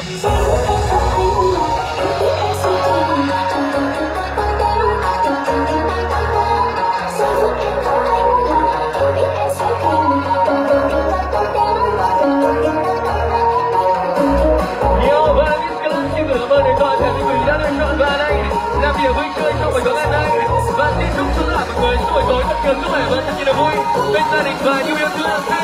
Làm điều vui chơi trong buổi tối ngày nay và xin chúc tất cả mọi người buổi tối thật nhiều sức khỏe và thật nhiều niềm vui bên gia đình và nhiều yêu thương.